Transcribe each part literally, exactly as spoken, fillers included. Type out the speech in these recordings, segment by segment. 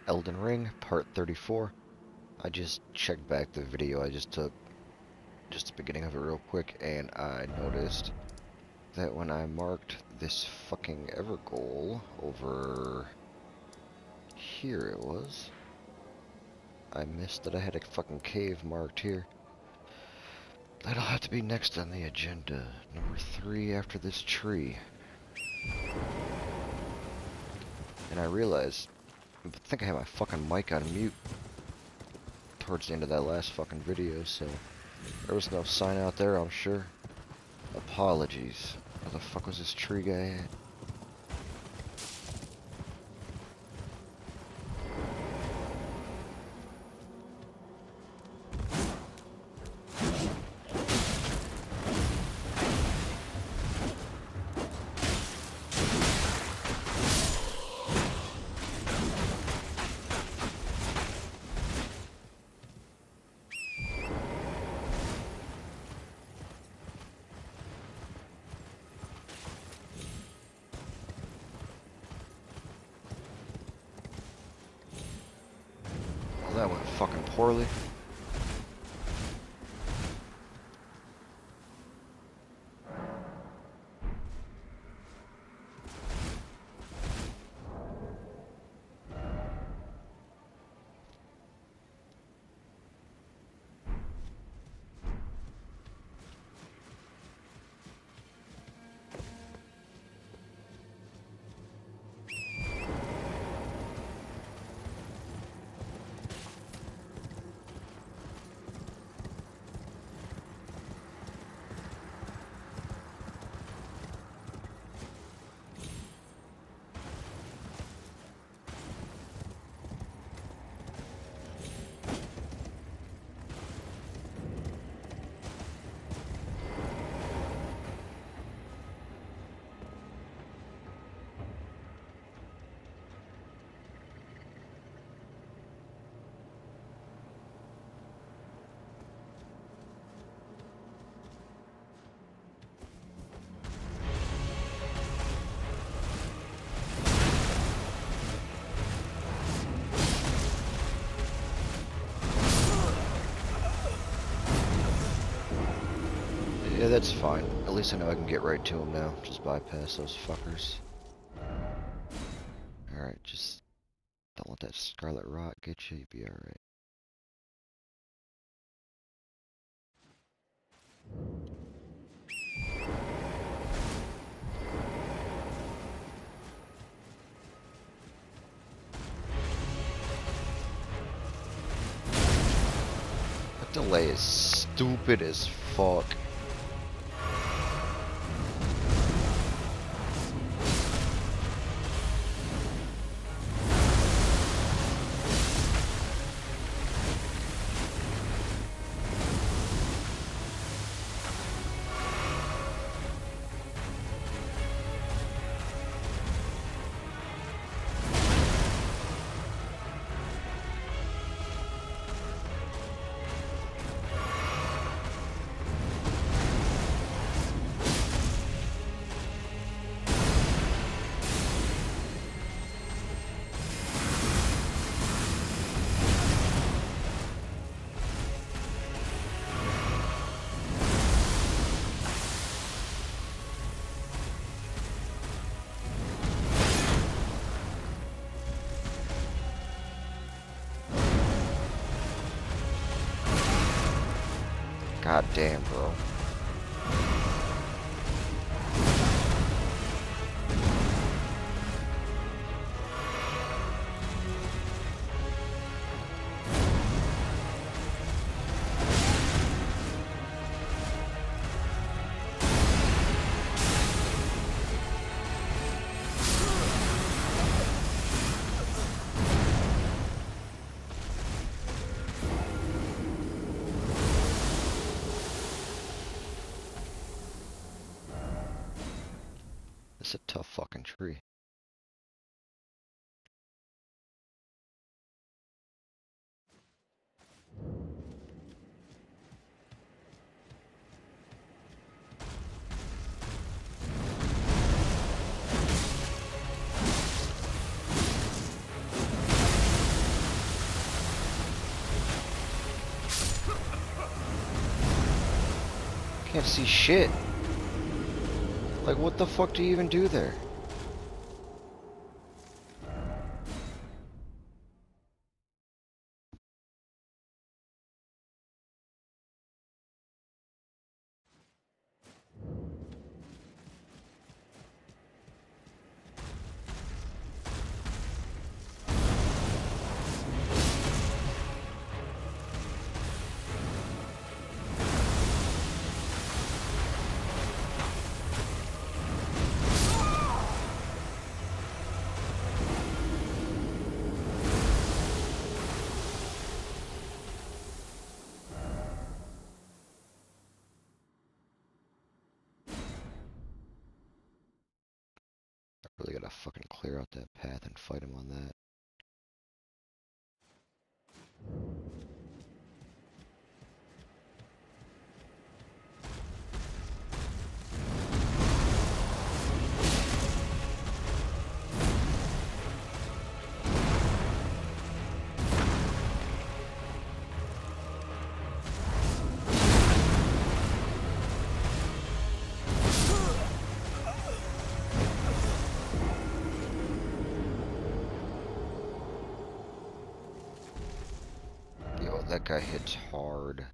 Elden Ring, part thirty-four. I just checked back the video I just took, just the beginning of it real quick, and I noticed that when I marked this fucking ever goal over here it was, I missed that I had a fucking cave marked here. That'll have to be next on the agenda. Number three after this tree. And I realized, I think I had my fucking mic on mute towards the end of that last fucking video, so there was no sign out there, I'm sure. Apologies. Where the fuck was this tree guy at? That went fucking poorly. Yeah, that's fine. At least I know I can get right to him now. Just bypass those fuckers. Alright, just don't let that scarlet rot get you. You'll be alright. That delay is stupid as fuck. God damn, bro. It's a tough fucking tree. don't see shit. Like, what the fuck do you even do there? Really gotta fucking clear out that path and fight him on that. Yo, that guy hits hard.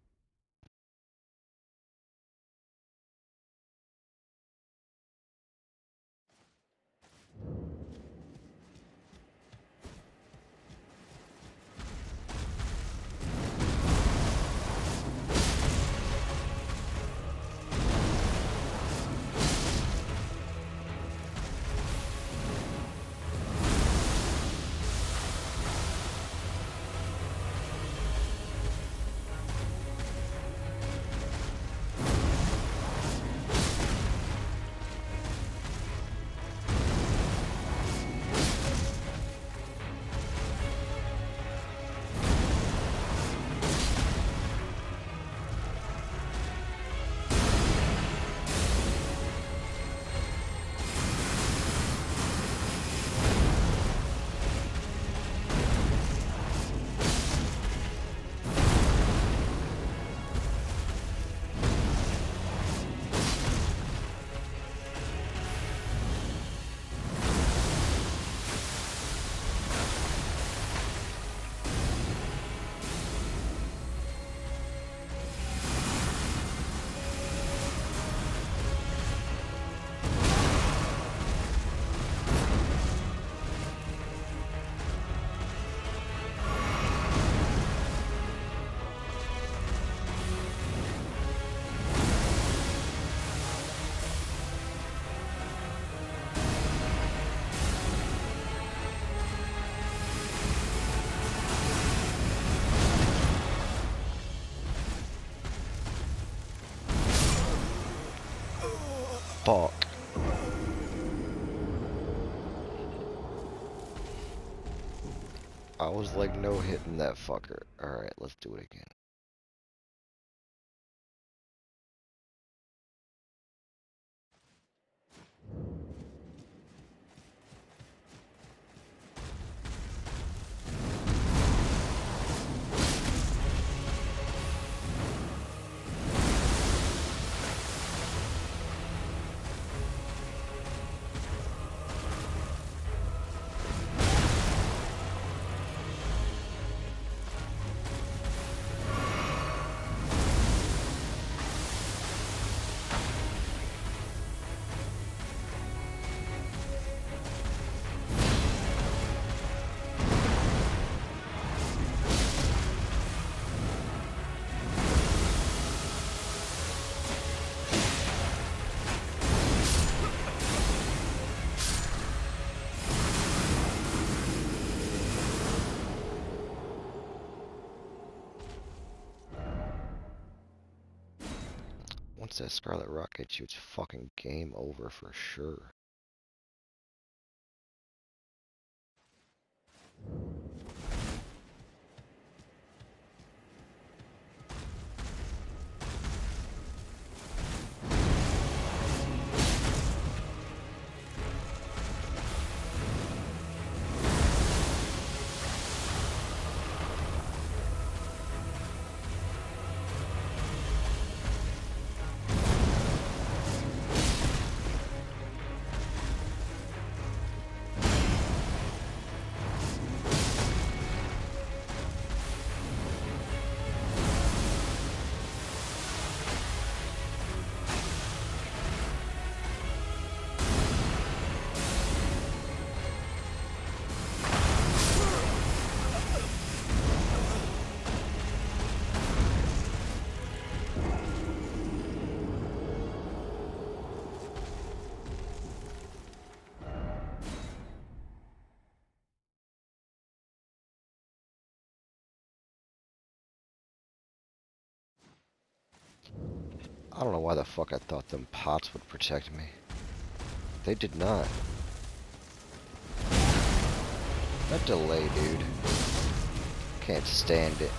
Fuck. I was like no hitting that fucker. Alright, let's do it again. Once that Scarlet Rock hits you, it's fucking game over for sure. I don't know why the fuck I thought them pots would protect me. They did not. That delay, dude. Can't stand it.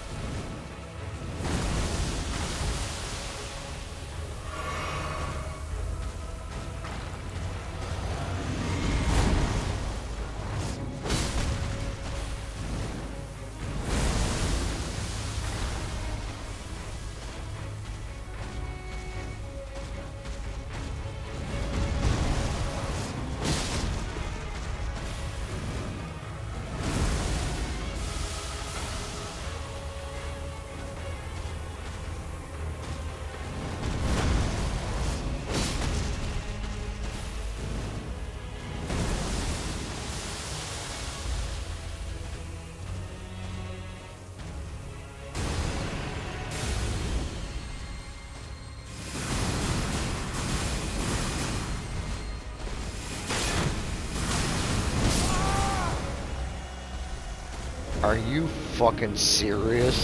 Are you fucking serious?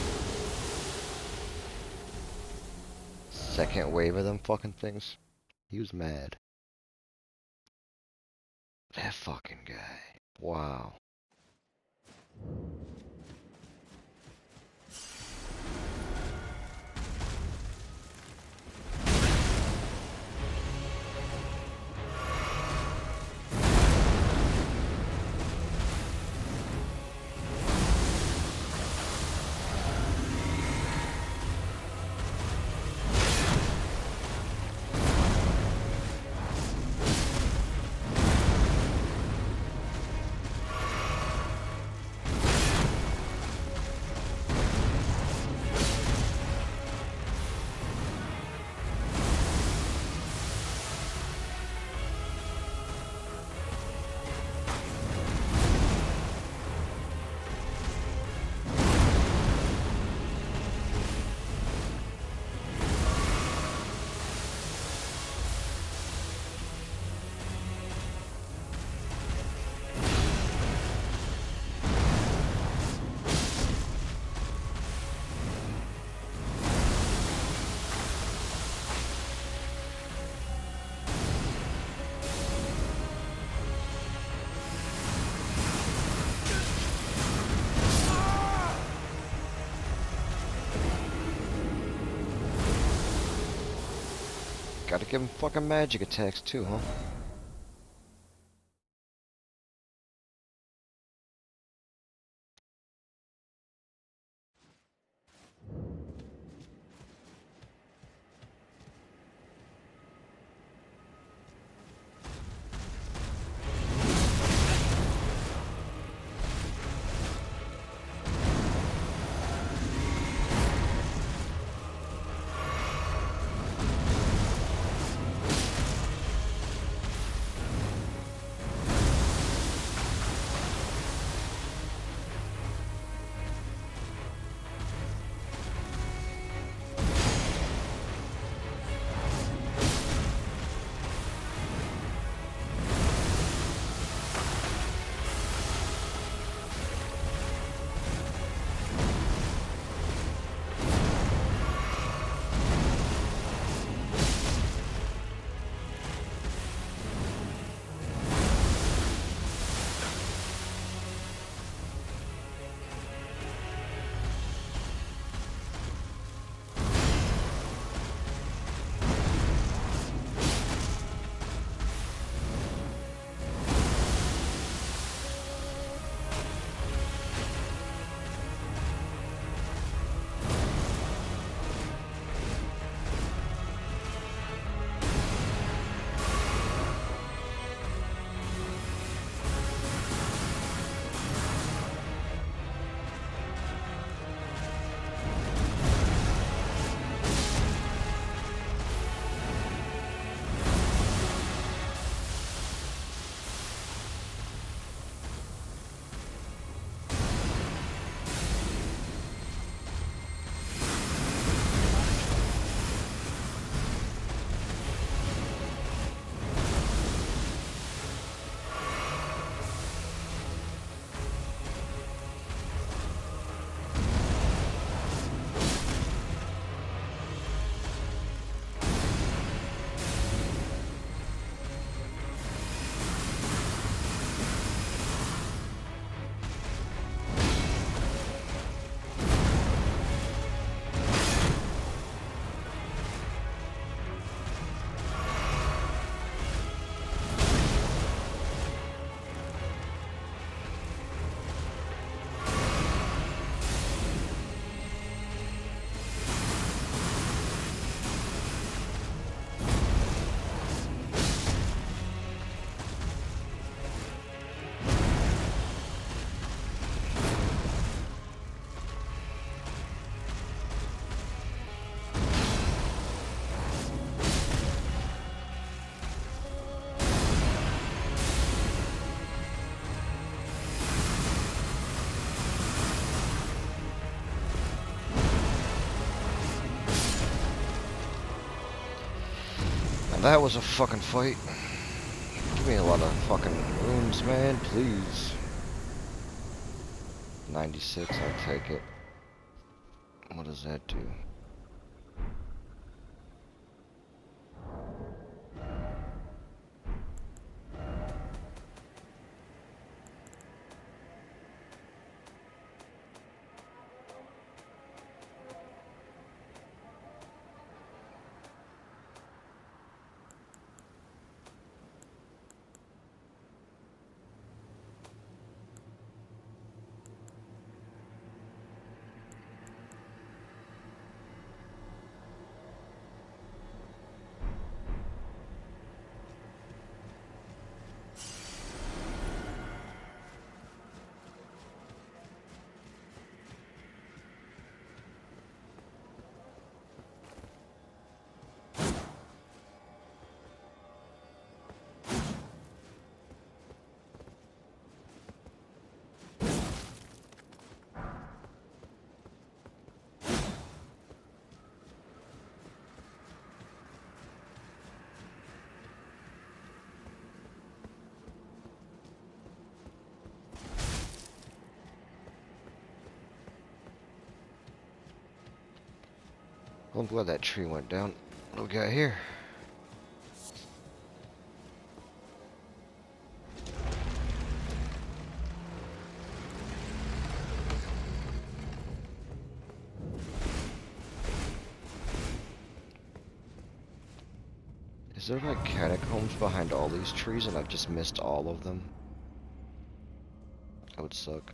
Second wave of them fucking things? He was mad. That fucking guy. Wow. Gotta give him fucking magic attacks too, huh? that was a fucking fight. Give me a lot of fucking runes, man, please. ninety-six, I'll take it. What does that do? Well, I'm glad that tree went down. What do we got here? Is there like catacombs behind all these trees and I've just missed all of them? That would suck.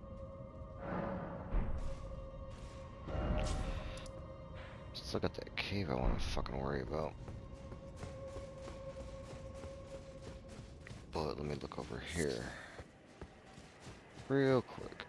Let's look at that cave I want to fucking worry about. But let me look over here. Real quick.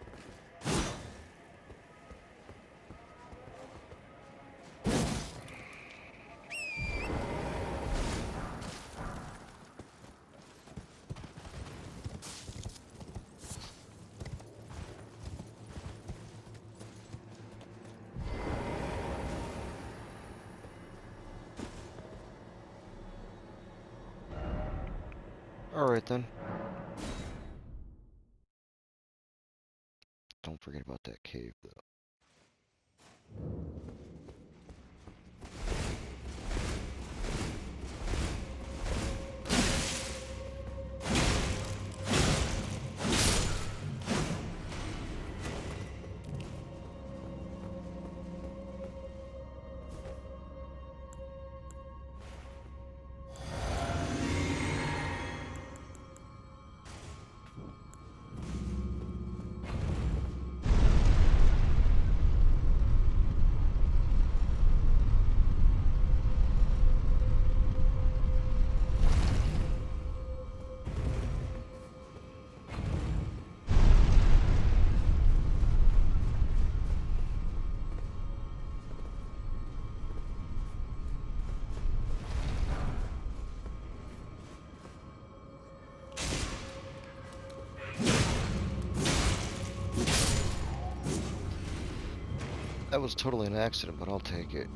Alright then. Don't forget about that cave though. That was totally an accident, but I'll take it.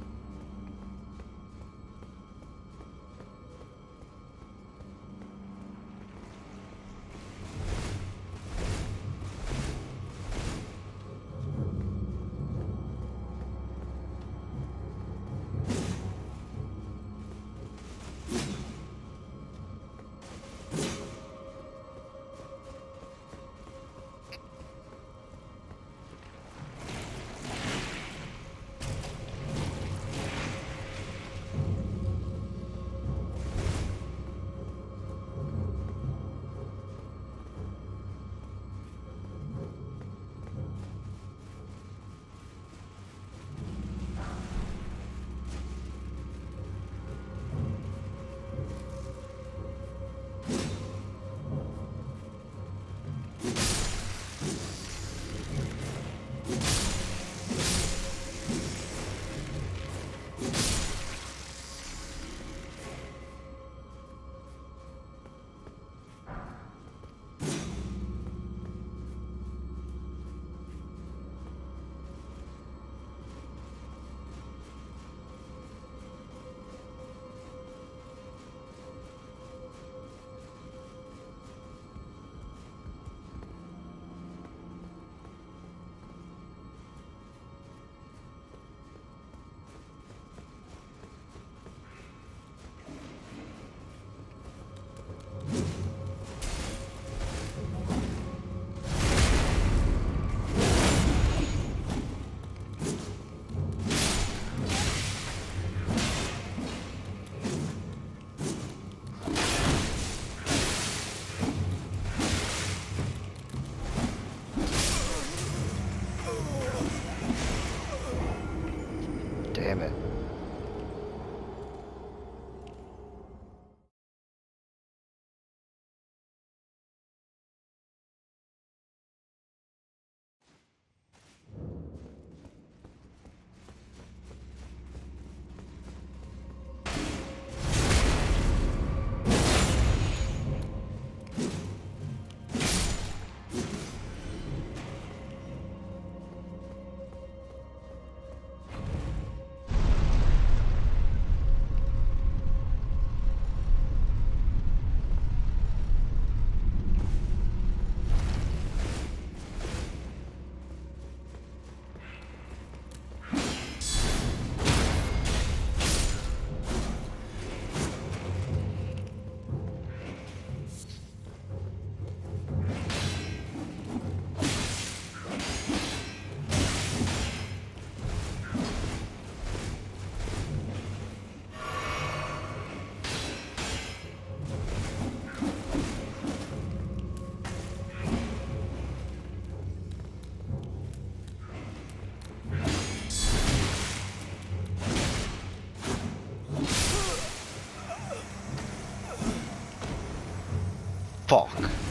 Fuck.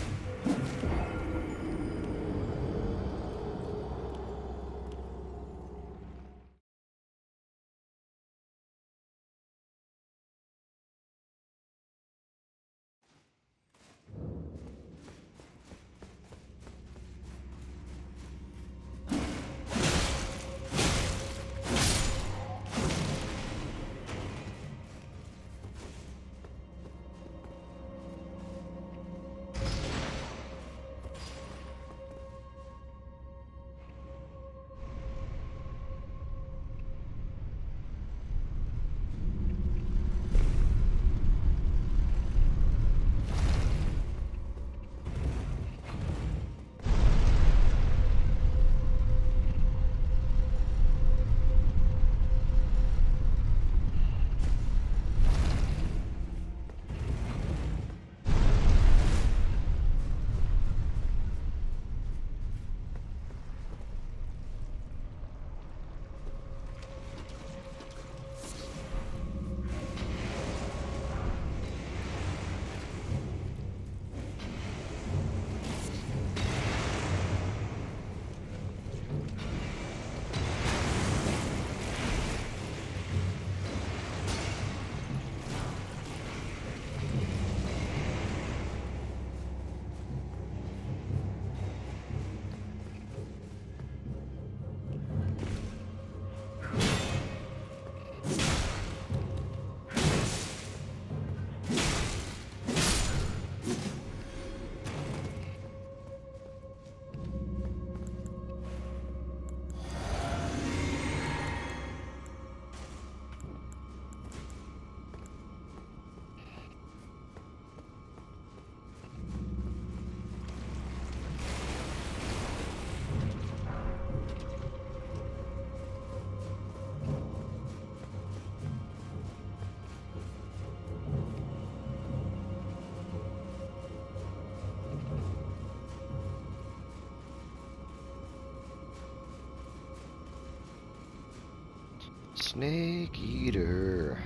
Snake Eater.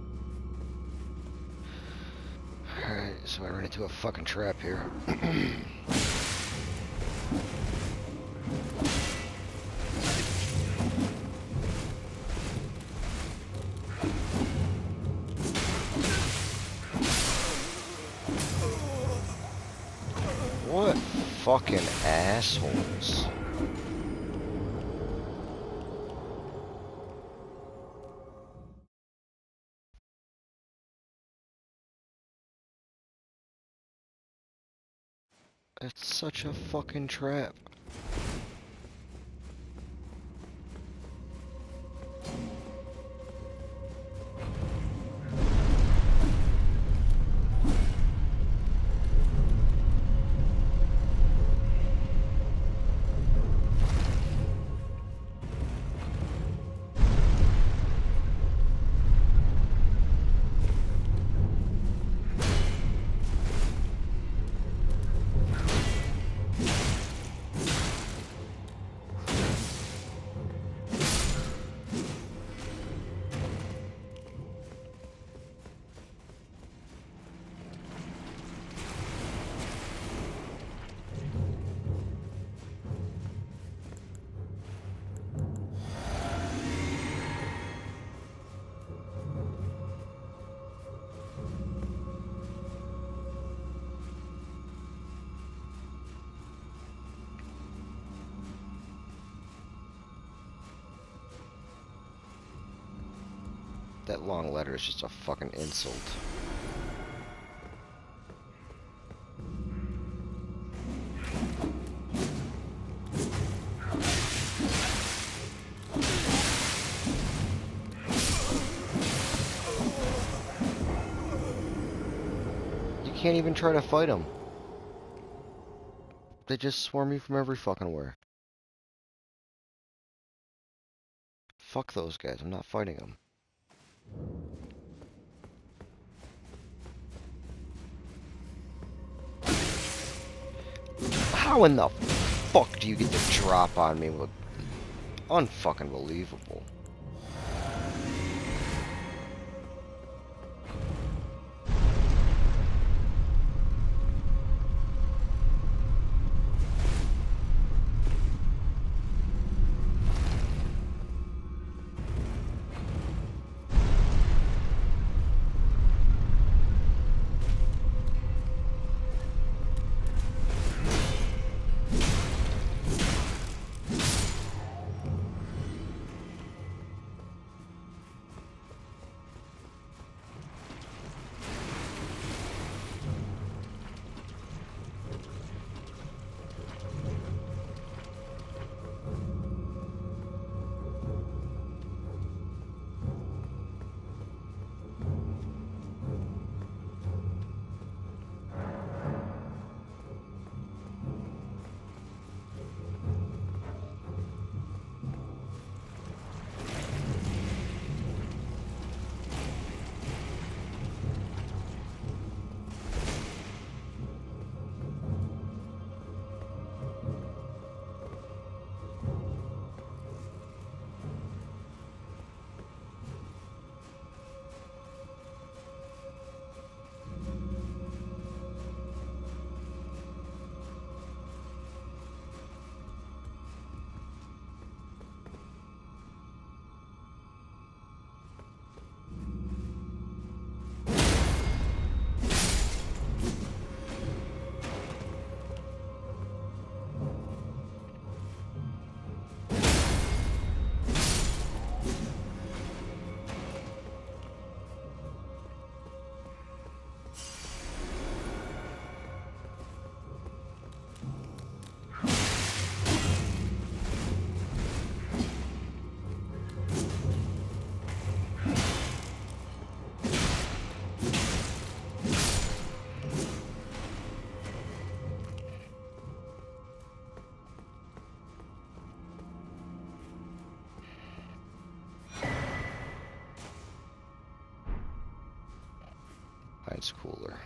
Alright, so I ran into a fucking trap here. What fucking assholes. It's such a fucking trap. That long letter is just a fucking insult. You can't even try to fight them. They just swarm you from every fucking where. Fuck those guys, I'm not fighting them. How in the fuck do you get the drop on me? With unfucking believable. That's cooler.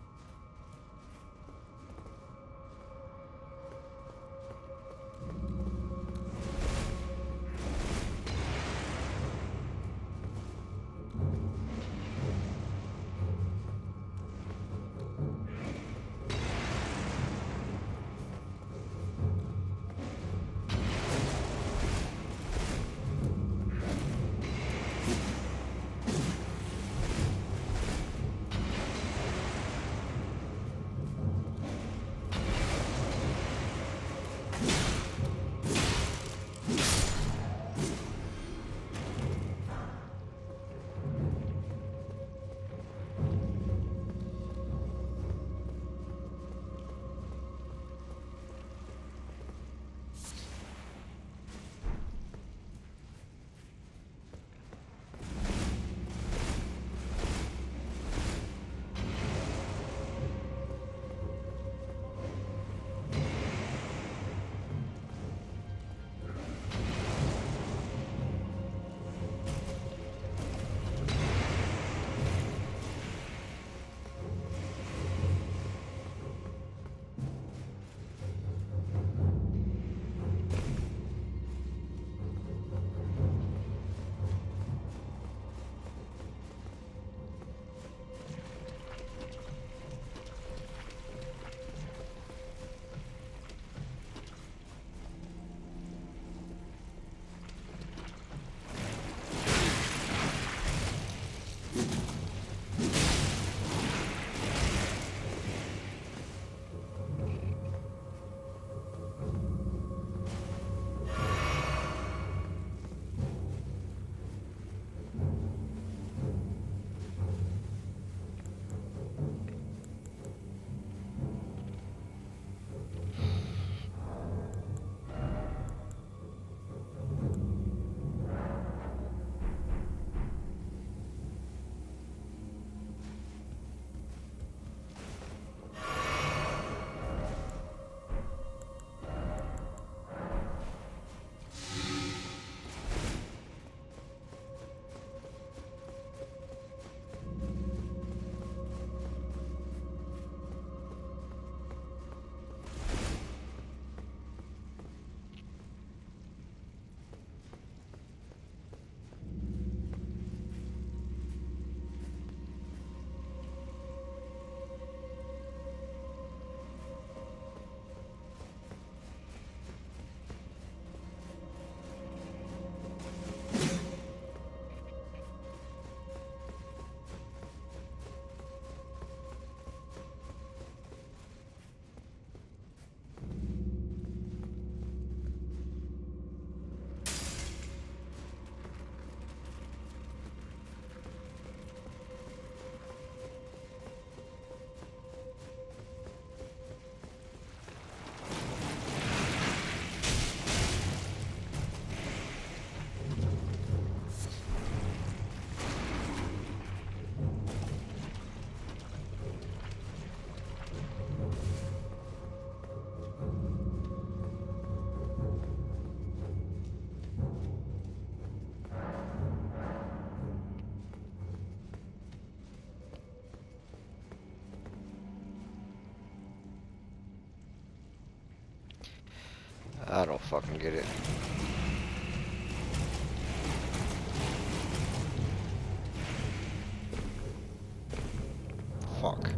I don't fucking get it. Fuck.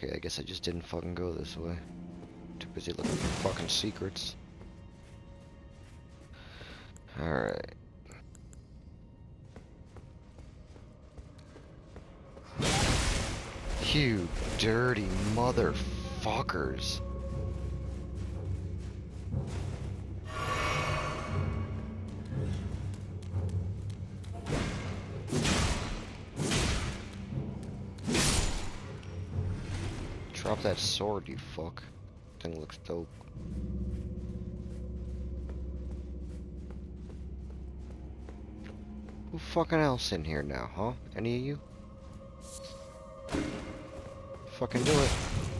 Okay, I guess I just didn't fucking go this way. Too busy looking for fucking secrets. Alright. You dirty motherfuckers. Drop that sword, you fuck. Thing looks dope. Who fucking else in here now, huh? Any of you? Fucking do it.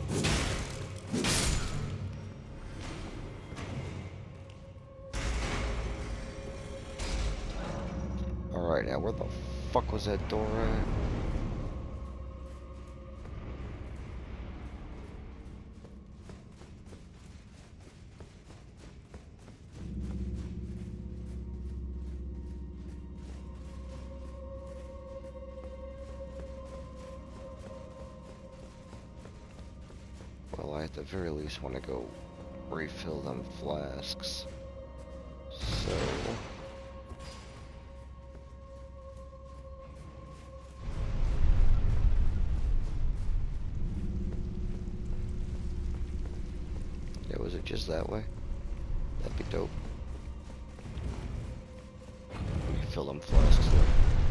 Alright, now where the fuck was that door at? Well, I at the very least want to go refill them flasks. So... yeah, was it just that way? That'd be dope. Refill them flasks though.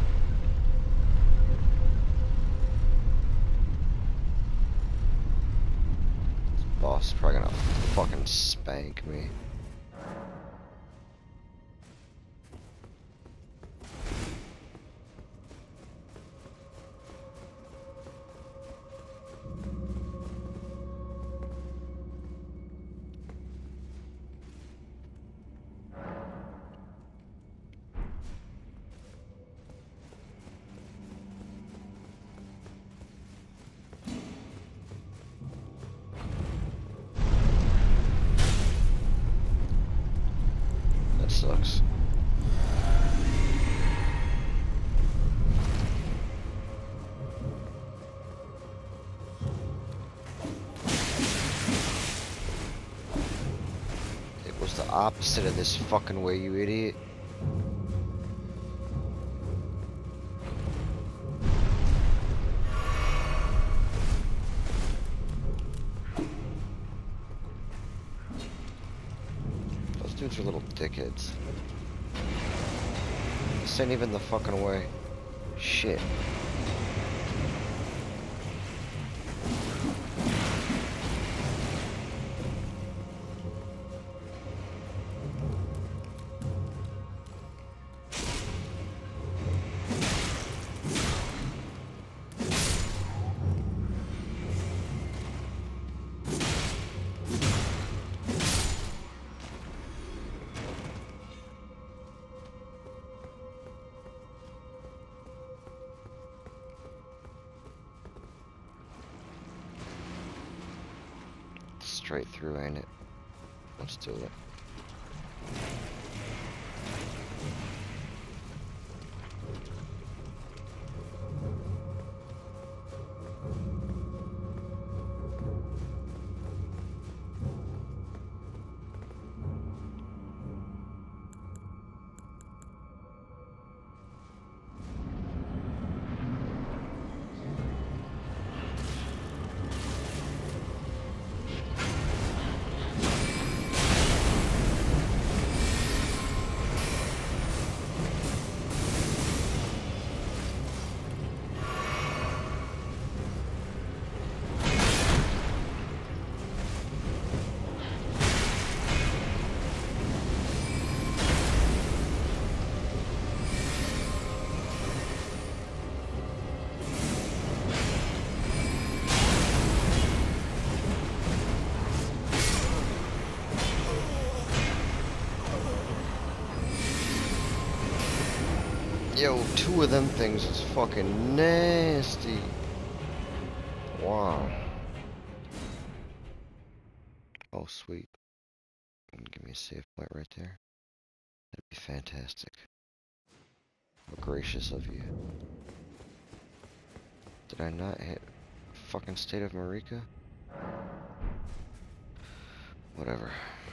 Boss is probably gonna fucking spank me. Sucks. It was the opposite of this fucking way, you idiot. Those dudes are little dickheads. This ain't even the fucking way. Shit. Straight through, ain't it? Let's do it. Yo, two of them things is fucking nasty. Wow. Oh, sweet. Give me a save point right there. That'd be fantastic. How gracious of you. Did I not hit fucking state of Marika? Whatever.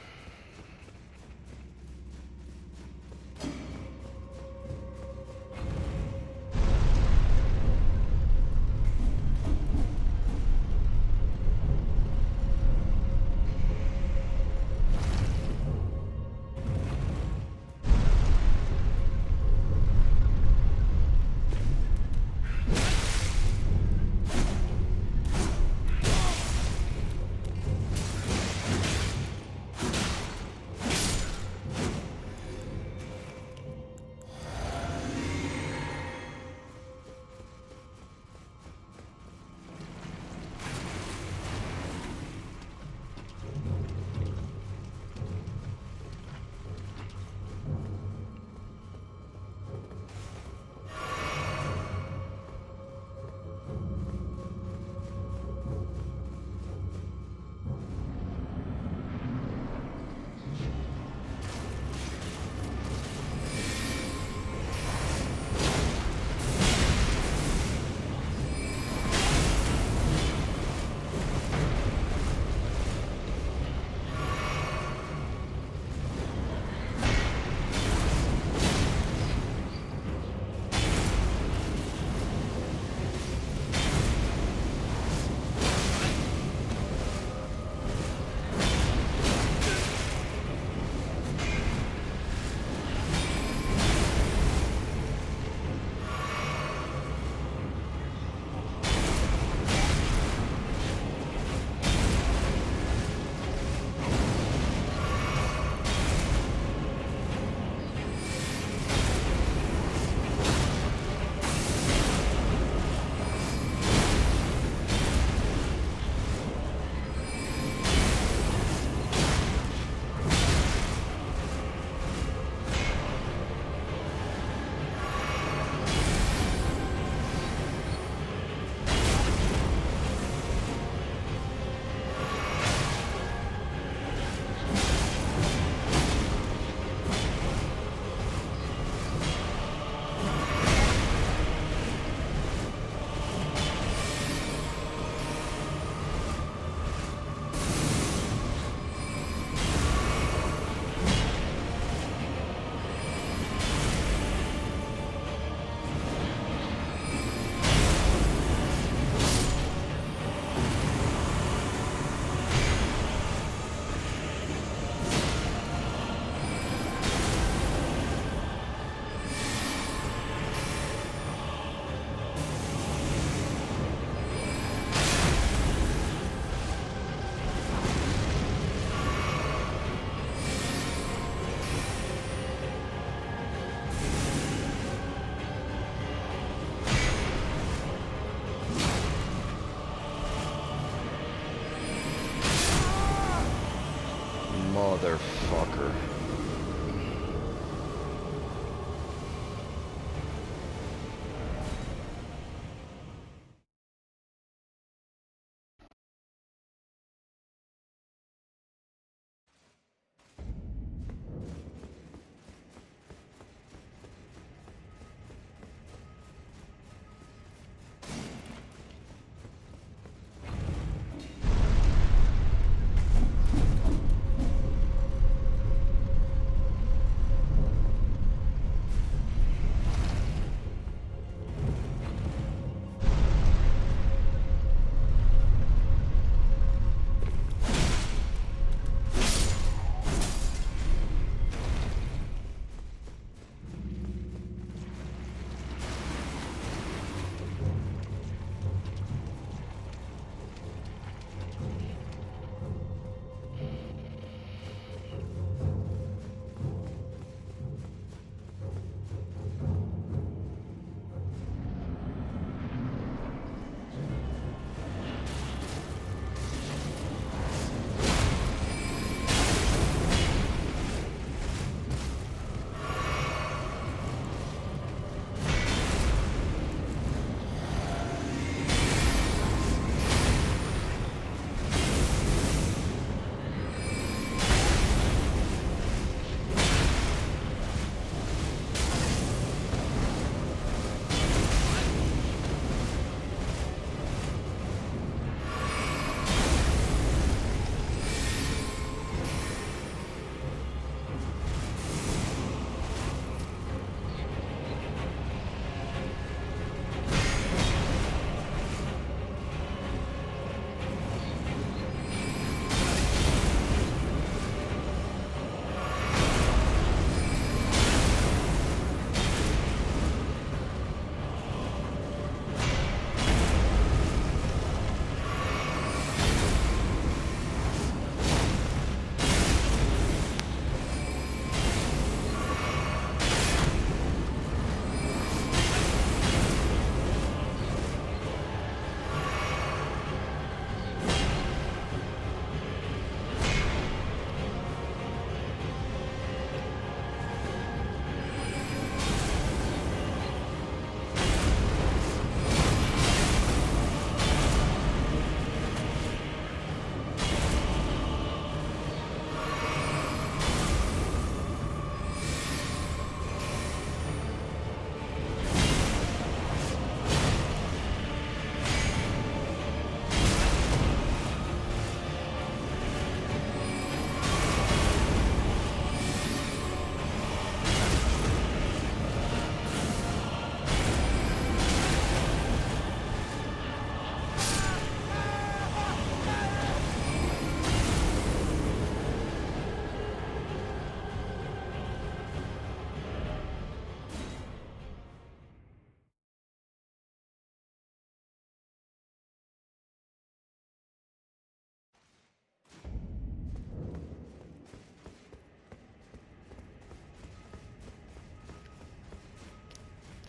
Motherfucker.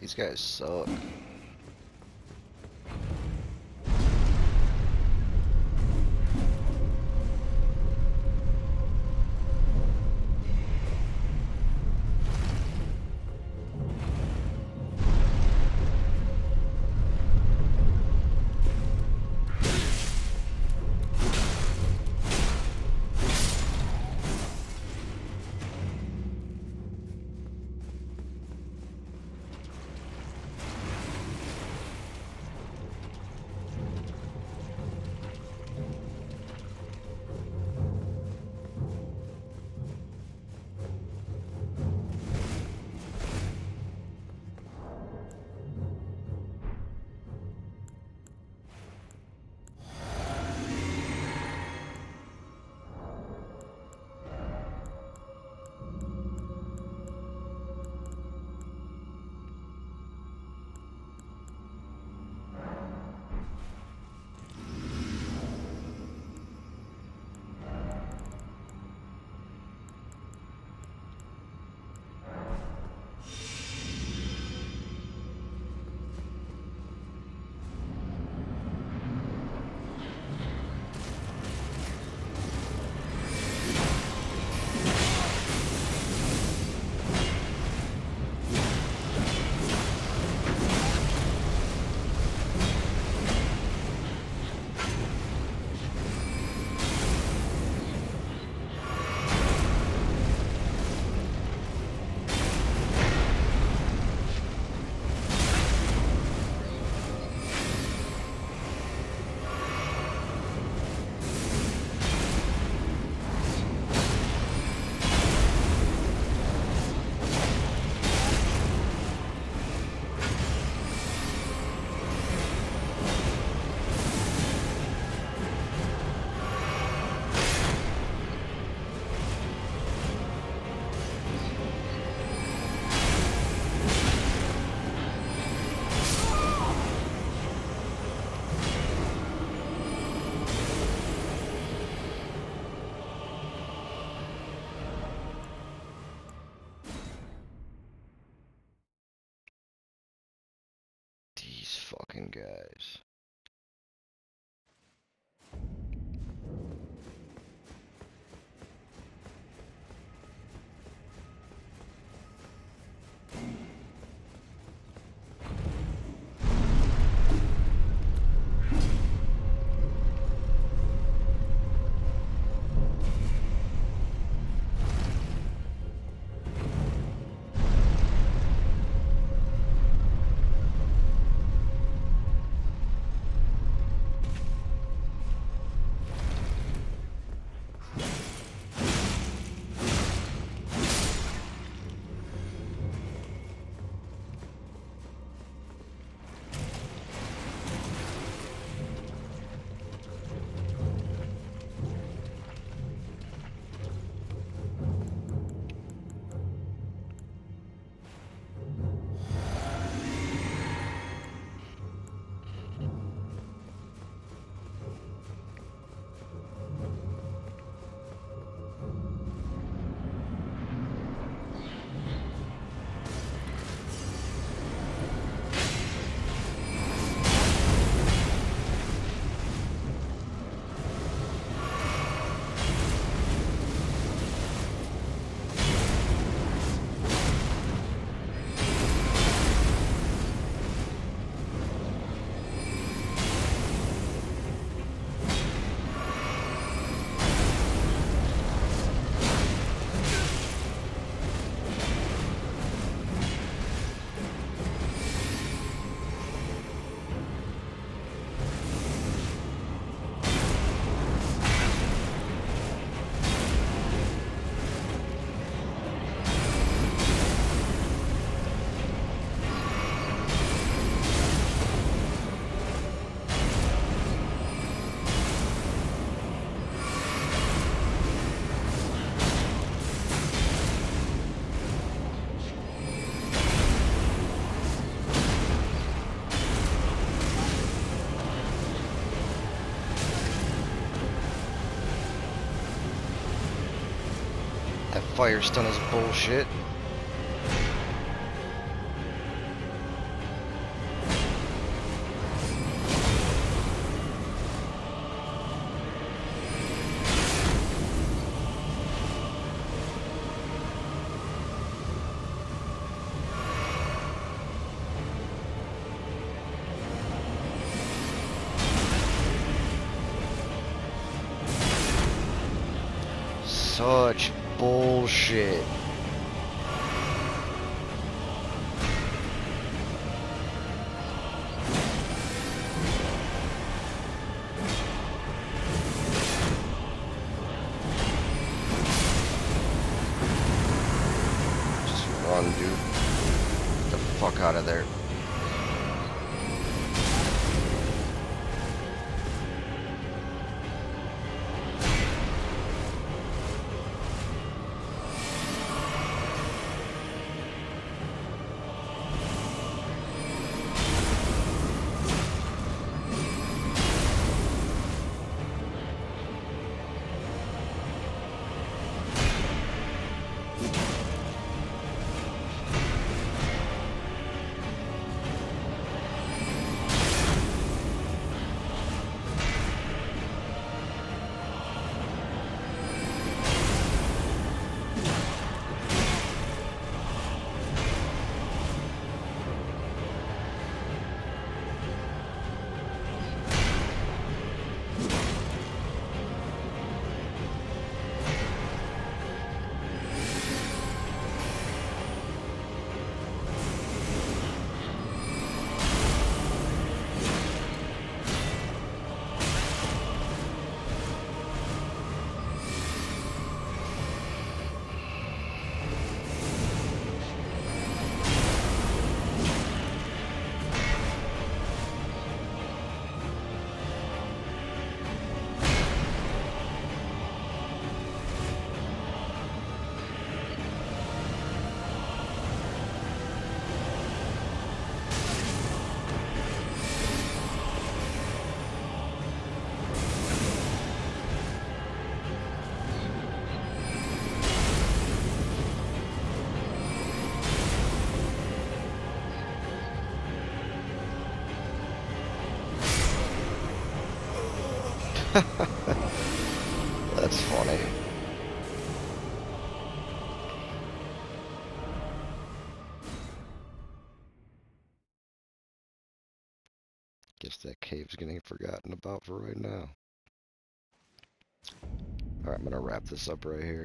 These guys suck. These fucking guys. That fire stun is bullshit. such bullshit. Just run, dude. Get the fuck out of there. That's funny. Guess that cave's getting forgotten about for right now. Alright, I'm gonna wrap this up right here.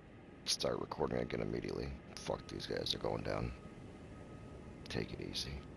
Start recording again immediately. Fuck, these guys are going down. Take it easy.